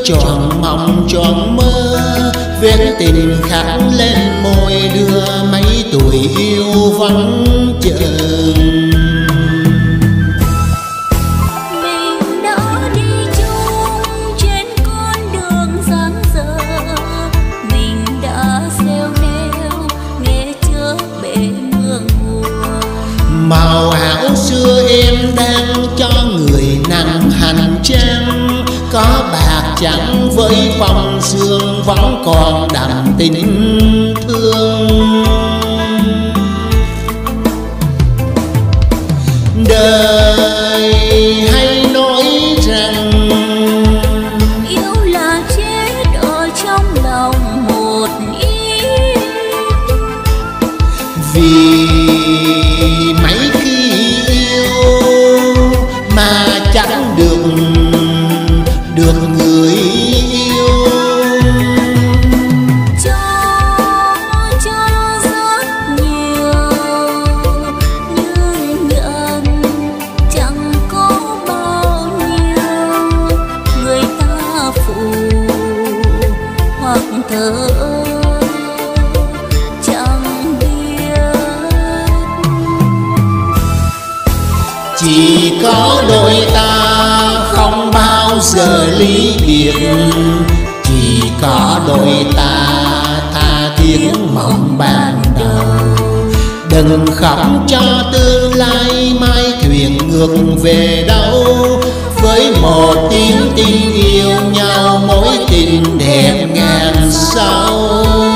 tròn mộng tròn mơ, vết tình khắc lên môi đưa mấy tuổi yêu vắng chờ. Mình đã đi chung trên con đường dang dở, mình đã xeo neo nghe chớ bể mương mùa. Màu áo xưa em đang cho người nặng hành trang, có bạc trắng với phong sương vẫn còn đậm tình thương. Đời hay nói rằng yêu là chết ở trong lòng một ý, vì mấy khi yêu mà chẳng được người yêu. cho rất nhiều nhưng nhận chẳng có bao nhiêu, người ta phụ hoặc thờ chẳng biết. Chỉ có đôi ta không bao giờ ly biệt, chỉ có đôi ta tha thiết mộng ban đầu. Đừng khóc cho tương lai mai thuyền ngược về đâu, với một tiếng tin yêu nhau mối tình đẹp ngàn sao.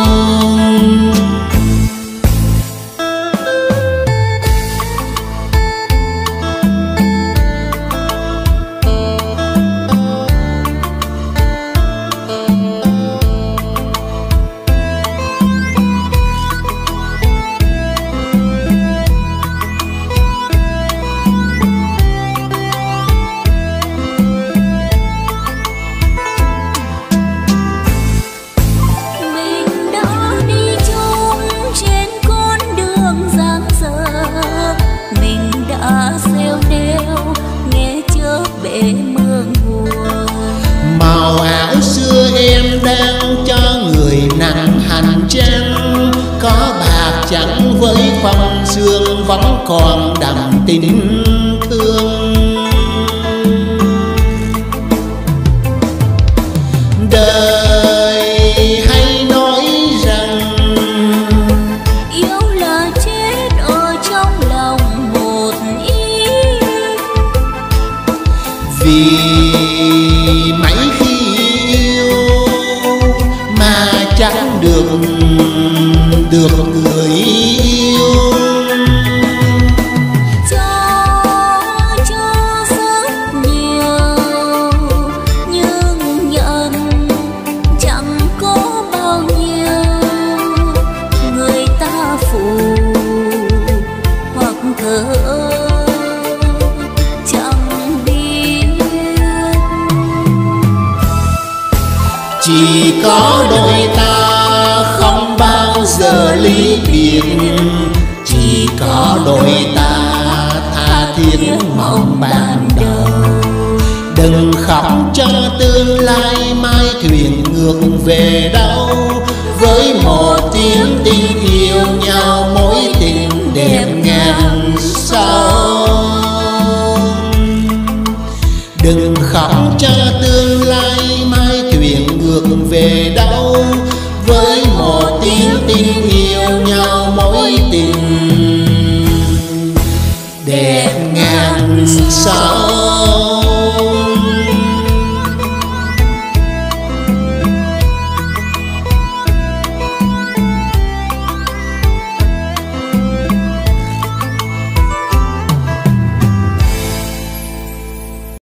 Màu áo xưa em đang cho người nặng hành trang, có bạc trắng với phong sương vẫn còn đậm tình thương. Đời hay nói rằng yêu là chết ở trong lòng một ý, vì mấy khi yêu mà chẳng được người yêu. cho rất nhiều nhưng nhận chẳng có bao nhiêu, người ta phụ hoặc thờ chẳng biết. Chỉ có đôi ta không bao giờ ly biệt, chỉ có đôi ta tha thiết mộng ban đầu. Đừng khóc cho tương lai mai thuyền ngược về đâu, với một tiếng tin yêu nhau mối tình đẹp ngàn sao. Đừng khóc cho tương lai mai thuyền ngược về đâu, với một tiếng tin yêu nhau mối tình đẹp ngàn sao.